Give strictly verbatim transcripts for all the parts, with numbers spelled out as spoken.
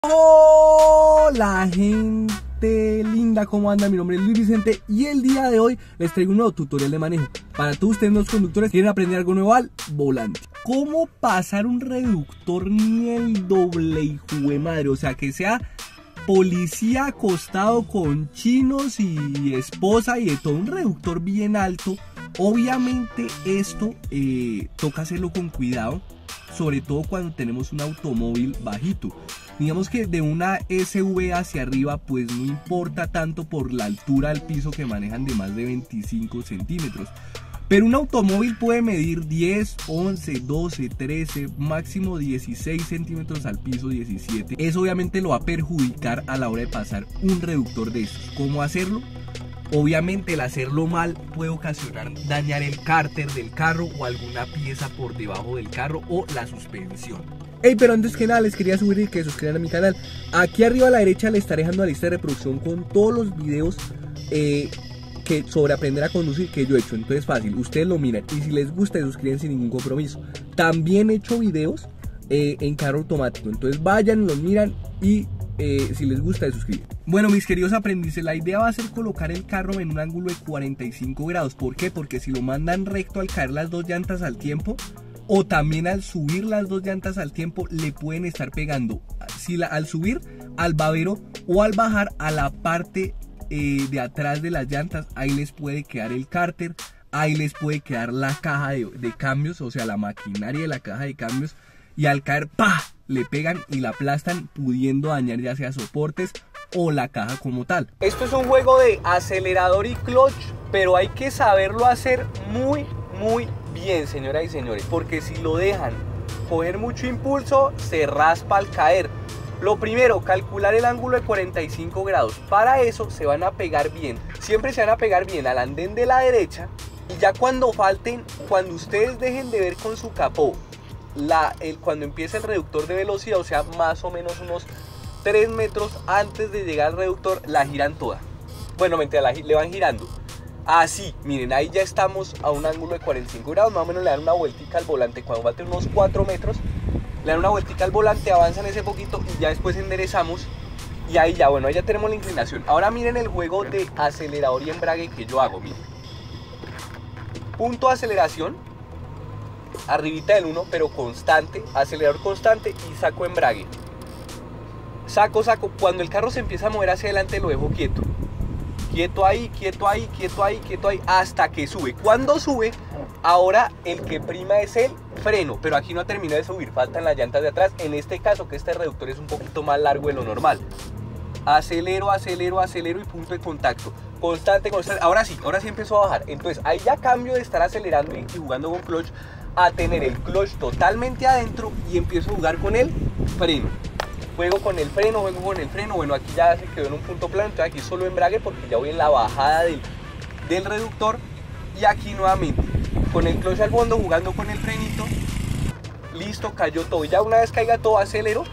Hola gente linda, ¿cómo andan? Mi nombre es Luis Vicente y el día de hoy les traigo un nuevo tutorial de manejo para todos ustedes los conductores que quieren aprender algo nuevo al volante. ¿Cómo pasar un reductor nivel doble, hijo de madre? O sea, que sea policía acostado con chinos y esposa y de todo, un reductor bien alto. Obviamente esto eh, toca hacerlo con cuidado, sobre todo cuando tenemos un automóvil bajito. Digamos que de una S U V hacia arriba pues no importa tanto por la altura del piso, que manejan de más de veinticinco centímetros. Pero un automóvil puede medir diez, once, doce, trece, máximo dieciséis centímetros al piso, diecisiete. Eso obviamente lo va a perjudicar a la hora de pasar un reductor de estos. ¿Cómo hacerlo? Obviamente el hacerlo mal puede ocasionar dañar el cárter del carro o alguna pieza por debajo del carro o la suspensión. Hey, pero antes que nada les quería sugerir que se suscriban a mi canal. Aquí arriba a la derecha les estaré dejando la lista de reproducción con todos los videos eh, que sobre aprender a conducir que yo he hecho. Entonces fácil, ustedes lo miran y si les gusta se suscriben sin ningún compromiso. También he hecho videos eh, en carro automático, entonces vayan, los miran y eh, si les gusta se suscriben. Bueno, mis queridos aprendices, la idea va a ser colocar el carro en un ángulo de cuarenta y cinco grados. ¿Por qué? Porque si lo mandan recto al caer las dos llantas al tiempo, o también al subir las dos llantas al tiempo, le pueden estar pegando, si la, al subir al babero o al bajar a la parte eh, de atrás de las llantas. Ahí les puede quedar el cárter, ahí les puede quedar la caja de, de cambios, o sea la maquinaria de la caja de cambios, y al caer ¡pah!, le pegan y la aplastan, pudiendo dañar ya sea soportes o la caja como tal. Esto es un juego de acelerador y clutch, pero hay que saberlo hacer muy muy bien, señoras y señores, porque si lo dejan coger mucho impulso se raspa al caer. Lo primero, calcular el ángulo de cuarenta y cinco grados. Para eso se van a pegar bien, siempre se van a pegar bien al andén de la derecha, y ya cuando falten, cuando ustedes dejen de ver con su capó la, el, cuando empieza el reductor de velocidad, o sea más o menos unos tres metros antes de llegar al reductor, la giran toda. Bueno, mentira, la, le van girando así, miren, ahí ya estamos a un ángulo de cuarenta y cinco grados, más o menos le dan una vueltica al volante. Cuando va a tener unos cuatro metros, le dan una vueltica al volante, avanzan ese poquito y ya después enderezamos. Y ahí ya, bueno, ahí ya tenemos la inclinación. Ahora miren el juego de acelerador y embrague que yo hago, miren. Punto de aceleración, arribita del uno, pero constante, acelerador constante y saco embrague. Saco, saco, cuando el carro se empieza a mover hacia adelante lo dejo quieto. Quieto ahí, quieto ahí, quieto ahí, quieto ahí, hasta que sube. Cuando sube, ahora el que prima es el freno, pero aquí no ha terminado de subir, faltan las llantas de atrás. En este caso, que este reductor es un poquito más largo de lo normal. Acelero, acelero, acelero y punto de contacto. Constante, constante. Ahora sí, ahora sí empezó a bajar. Entonces ahí ya cambio de estar acelerando y jugando con clutch a tener el clutch totalmente adentro y empiezo a jugar con el freno. Juego con el freno, juego con el freno. Bueno, aquí ya se quedó en un punto plano, entonces aquí solo embrague porque ya voy en la bajada del, del reductor. Y aquí nuevamente con el clutch al fondo, jugando con el frenito. Listo, cayó todo. Ya una vez caiga todo, acelero.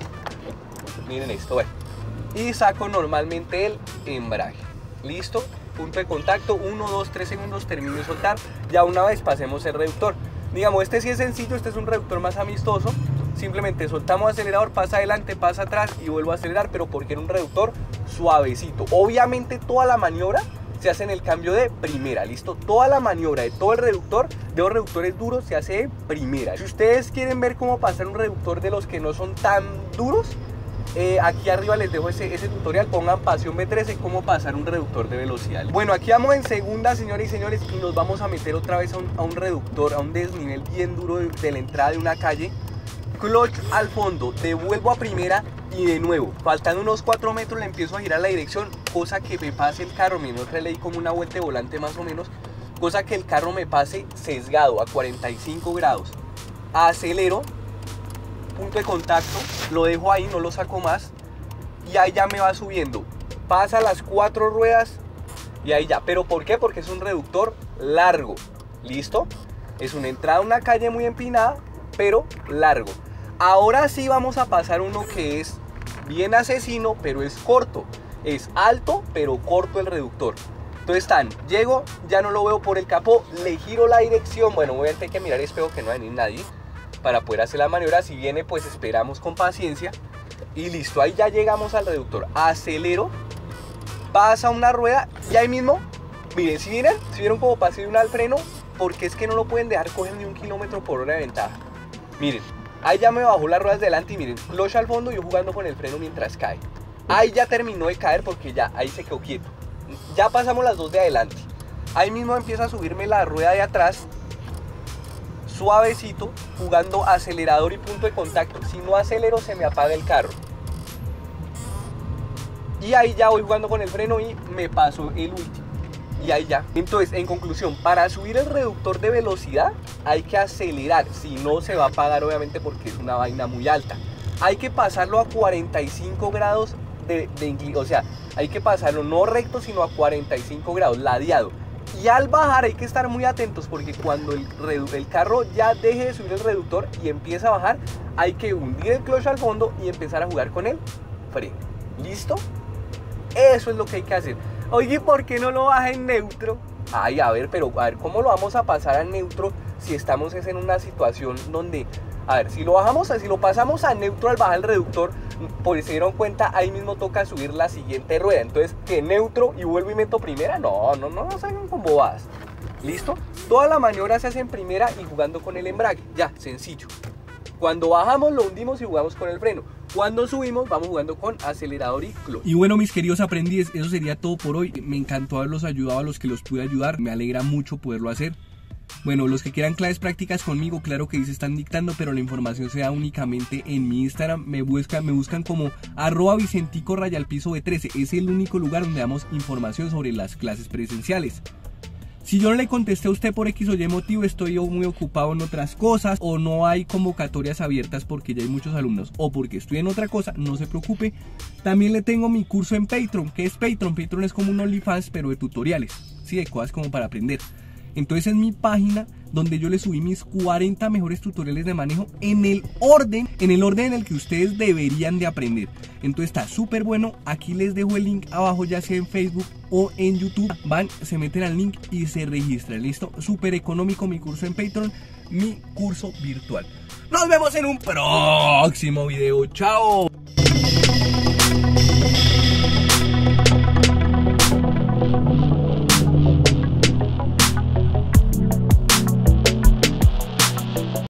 Miren esto, bueno. Y saco normalmente el embrague. Listo, punto de contacto, uno, dos, tres segundos, termino de soltar. Ya una vez pasemos el reductor. Digamos, este sí es sencillo, este es un reductor más amistoso. Simplemente soltamos acelerador, pasa adelante, pasa atrás y vuelvo a acelerar, pero porque era un reductor suavecito. Obviamente toda la maniobra se hace en el cambio de primera, listo. Toda la maniobra de todo el reductor, de los reductores duros, se hace de primera. Si ustedes quieren ver cómo pasar un reductor de los que no son tan duros, eh, aquí arriba les dejo ese, ese tutorial. Pongan Pasión B trece, cómo pasar un reductor de velocidad. Bueno, aquí vamos en segunda, señores y señores, y nos vamos a meter otra vez a un, a un reductor, a un desnivel bien duro de, de la entrada de una calle. Clutch al fondo, devuelvo a primera y de nuevo, faltando unos cuatro metros le empiezo a girar la dirección, cosa que me pase el carro, mi otra le di como una vuelta de volante más o menos, cosa que el carro me pase sesgado a cuarenta y cinco grados. Acelero, punto de contacto, lo dejo ahí, no lo saco más y ahí ya me va subiendo, pasa las cuatro ruedas y ahí ya. ¿Pero por qué? Porque es un reductor largo, ¿listo? Es una entrada a una calle muy empinada, pero largo. Ahora sí vamos a pasar uno que es bien asesino, pero es corto. Es alto, pero corto el reductor. Entonces están, llego, ya no lo veo por el capó, le giro la dirección. Bueno, voy a tener que mirar, espero que no haya ni nadie para poder hacer la maniobra. Si viene, pues esperamos con paciencia. y listo, ahí ya llegamos al reductor. Acelero, pasa una rueda y ahí mismo, miren, si vieron, si vieron cómo pasé de una al freno, porque es que no lo pueden dejar coger ni un kilómetro por hora de ventaja. Miren, ahí ya me bajó las ruedas delante y miren, clutch al fondo y yo jugando con el freno mientras cae. Ahí ya terminó de caer porque ya ahí se quedó quieto. Ya pasamos las dos de adelante. Ahí mismo empieza a subirme la rueda de atrás, suavecito, jugando acelerador y punto de contacto. Si no acelero se me apaga el carro. Y ahí ya voy jugando con el freno y me paso el último. Y ahí ya. Entonces, en conclusión, para subir el reductor de velocidad hay que acelerar. Si no se va a apagar obviamente porque es una vaina muy alta. Hay que pasarlo a cuarenta y cinco grados de, de inclinación. O sea, hay que pasarlo no recto sino a cuarenta y cinco grados, ladeado. Y al bajar hay que estar muy atentos porque cuando el, el carro ya deje de subir el reductor y empieza a bajar, hay que hundir el clutch al fondo y empezar a jugar con el freno. ¿Listo? Eso es lo que hay que hacer. Oye, ¿por qué no lo baja en neutro? Ay, a ver, pero a ver, ¿cómo lo vamos a pasar a neutro si estamos en una situación donde... A ver, si lo bajamos, si lo pasamos a neutro al bajar el reductor, por si se dieron cuenta, ahí mismo toca subir la siguiente rueda. Entonces, ¿qué neutro y vuelvo y meto primera? No, no, no, no salgan con bobadas. ¿Listo? Toda la maniobra se hace en primera y jugando con el embrague. Ya, sencillo. Cuando bajamos lo hundimos y jugamos con el freno. Cuando subimos vamos jugando con acelerador y clutch. Y bueno, mis queridos aprendices, eso sería todo por hoy. Me encantó haberlos ayudado a los que los pude ayudar. Me alegra mucho poderlo hacer. Bueno, los que quieran clases prácticas conmigo, claro que ahí se están dictando, pero la información se da únicamente en mi Instagram. Me buscan, me buscan como arroba vicentico rayal piso b trece. Es el único lugar donde damos información sobre las clases presenciales. Si yo no le contesté a usted por X o Y motivo, estoy muy ocupado en otras cosas, o no hay convocatorias abiertas porque ya hay muchos alumnos, o porque estoy en otra cosa, no se preocupe. También le tengo mi curso en Patreon. ¿Qué es Patreon? Patreon es como un OnlyFans, pero de tutoriales, ¿sí? De cosas como para aprender. Entonces es mi página donde yo les subí mis cuarenta mejores tutoriales de manejo en el orden, en el orden en el que ustedes deberían de aprender. Entonces está súper bueno. Aquí les dejo el link abajo, ya sea en Facebook o en YouTube. Van, se meten al link y se registran. Listo, súper económico mi curso en Patreon, mi curso virtual. Nos vemos en un próximo video. Chao.